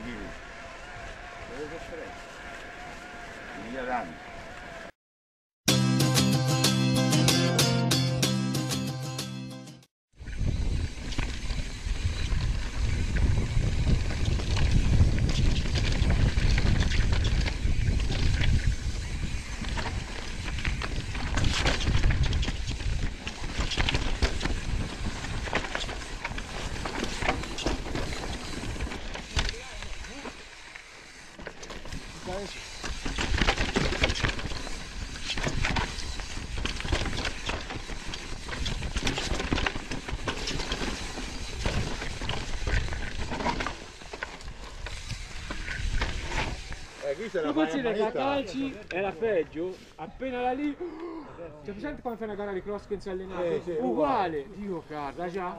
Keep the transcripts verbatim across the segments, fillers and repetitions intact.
chili. Dove che differenza? Via tanto. Tu consideri che a calci era peggio, appena da lì. Cioè, presente quando fai una gara di cross che non si è allenato? Eh, sì, uguale! Dio cara, già!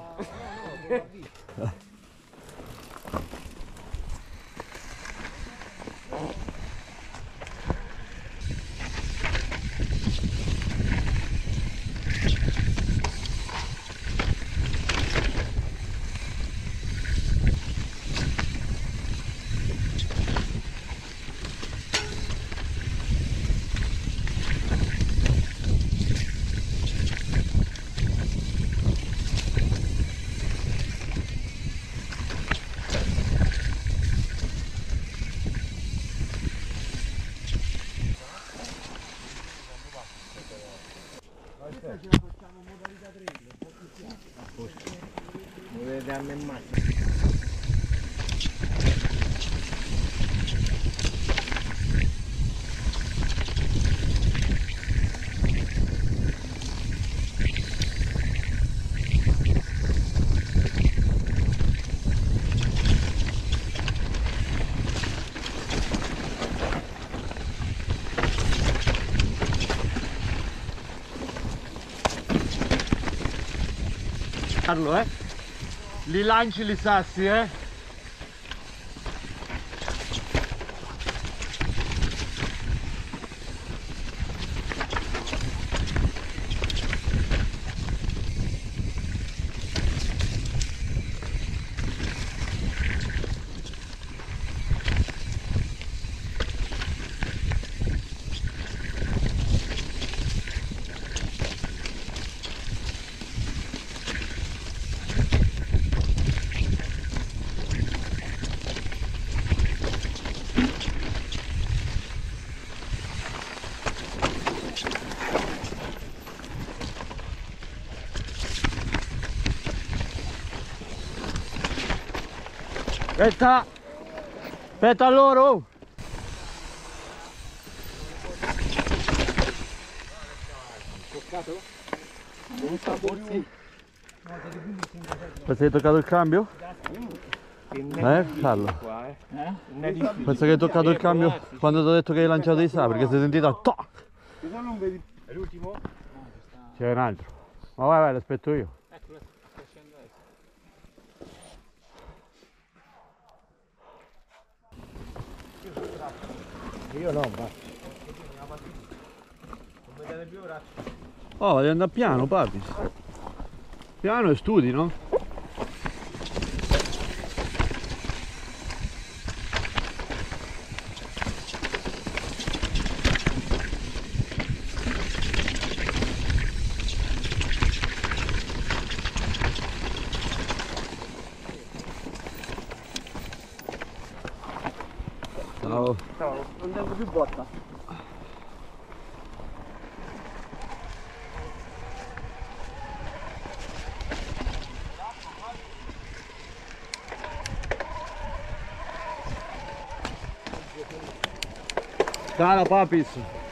Ce la facciamo in modalità trail, un po' più piano. A posto. Mi vedete a me in macchina. Eh? Li lanci li sassi, eh? Aspetta! Aspetta loro! Toccato? Non sta borsi. Pensi che hai toccato il cambio? Eh, Carlo? Penso che hai toccato il cambio quando ti ho detto che hai lanciato di sa, perché si è sentito toc! È l'ultimo? C'è un altro. Ma vai, vai, l'aspetto io. Eccolo, sta scendendo adesso. Io no, va. Non vedete più braccia. Oh, devi andare piano, papi. Piano e studi, no? Ciao. Ciao, non devo più botta. Cala, papis.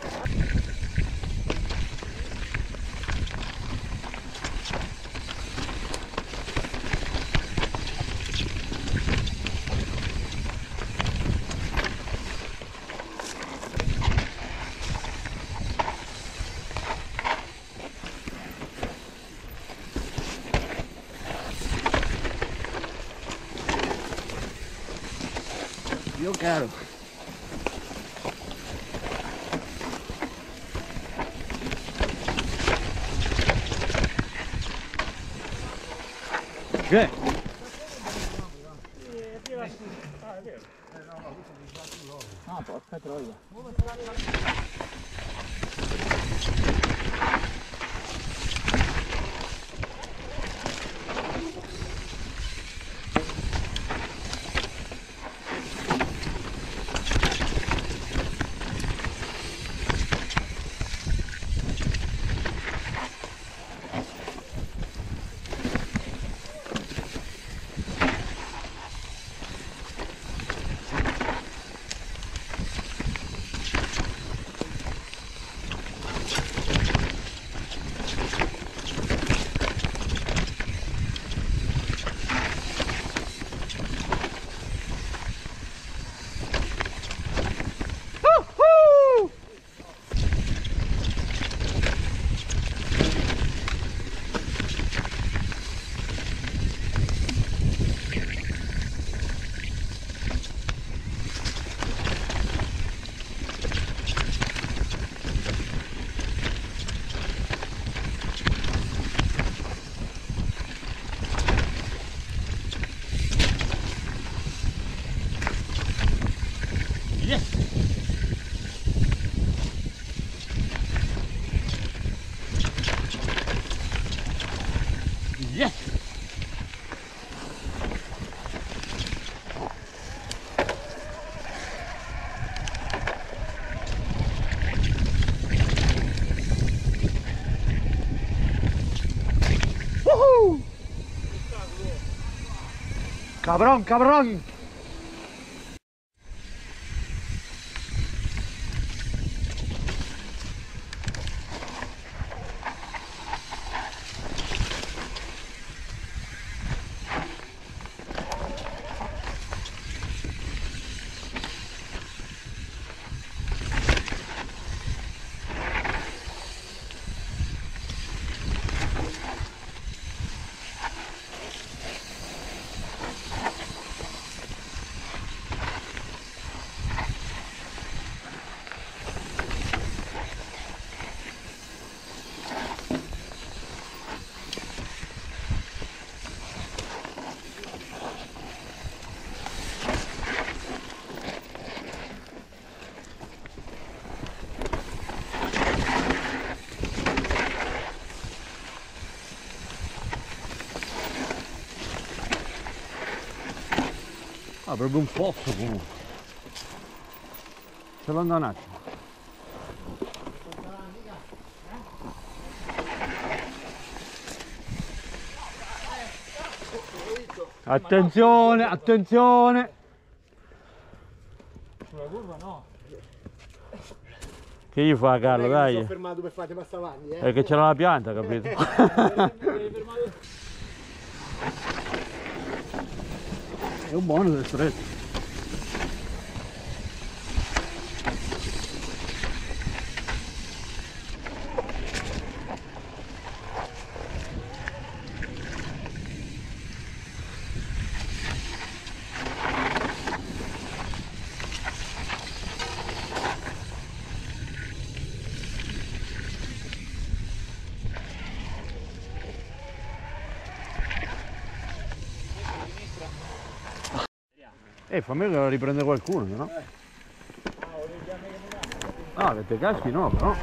Io quero. Che? Ah, porca troia. Cabrón, cabrón. Ah, proprio un pozzo comunque. Ce l'ho un attimo. Attenzione, attenzione. Sulla curva no. Che gli fa Carlo, dai? Mi sono fermato per farti passare avanti, eh. Perché c'era la pianta, capito? È un buono del stretto. Eh, fammi che lo riprende qualcuno, no? Ah, che te caschi no, però.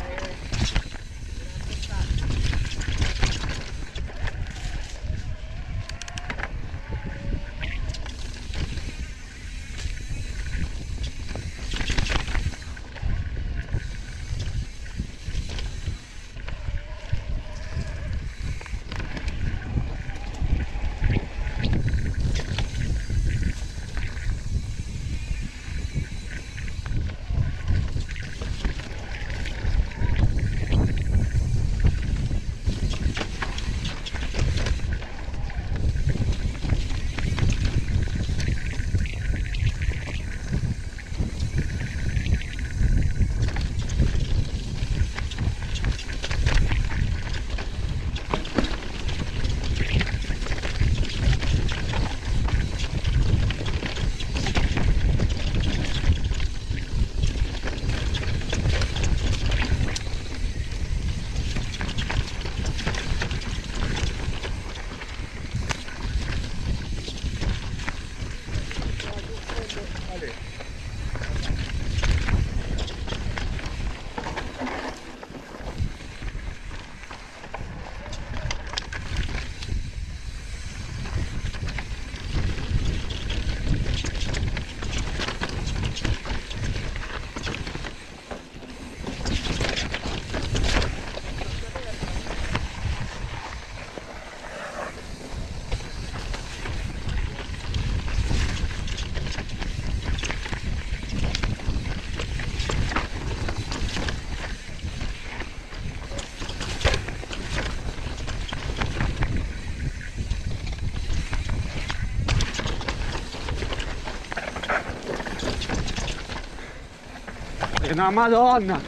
È una madonna!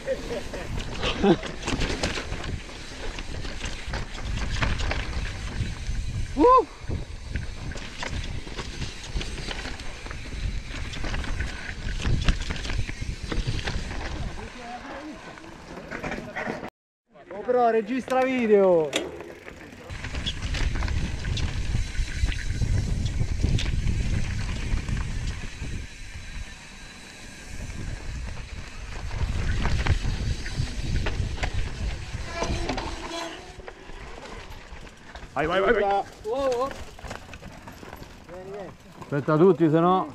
uh. Oh però registra video! Vai, vai, vai, vai. Oh, oh. Vieni, vieni. Aspetta tutti, se no.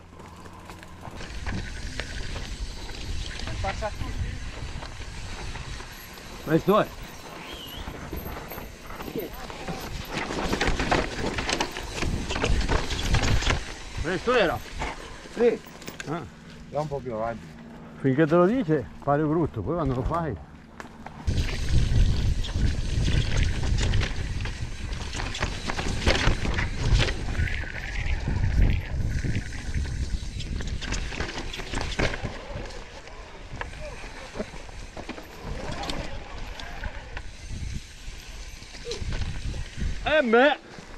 Questo è. Questo era. Sì. Ah. Va un po' più avanti. Finché te lo dice pare brutto, poi quando lo fai. Eh beh!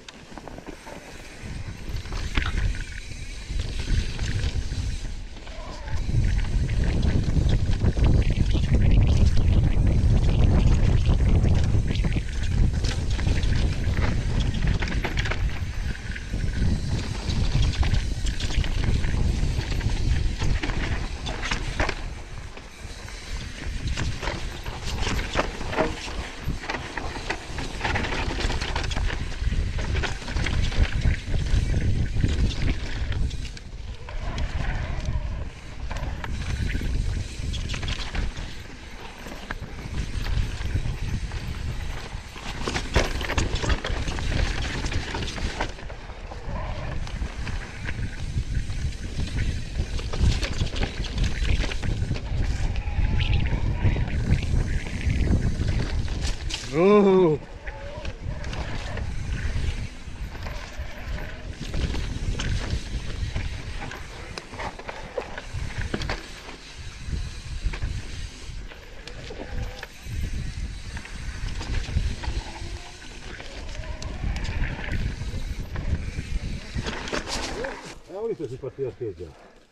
Oh. Abbiamo visto si partì a scheggia.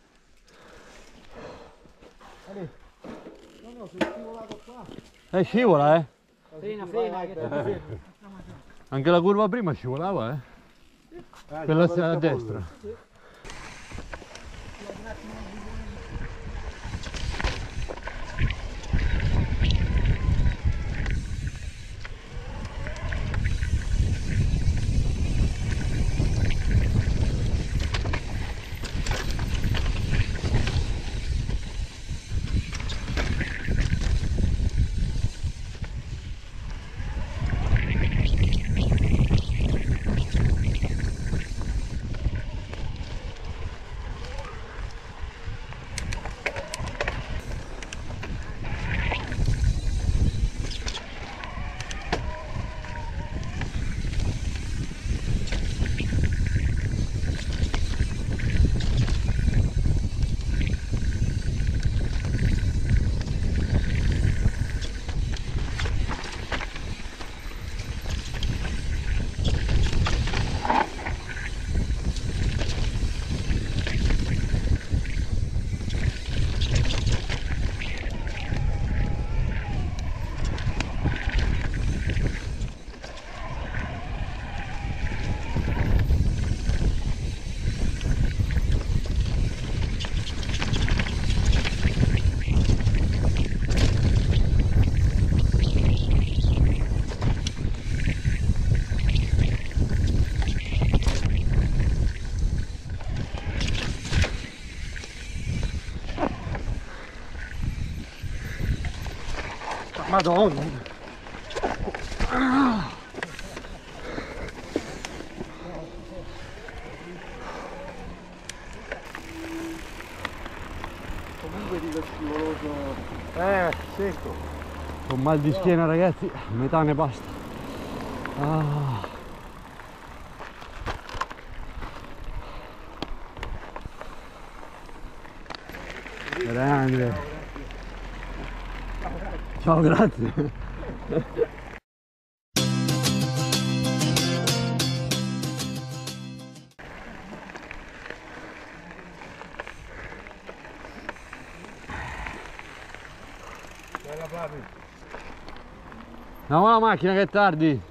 No, no, sono scivolato qua. Eh scivola, eh? Frena, frena, che Eh. Anche la curva prima scivolava, eh? Eh, Quella già a la destra. Madonna. Comunque di lo scivoloso. Eh, secco. Con mal di schiena ragazzi, metà ne basta. Ah. Grande. Ciao, grazie. Bella Fabio. Andiamo alla macchina che è tardi.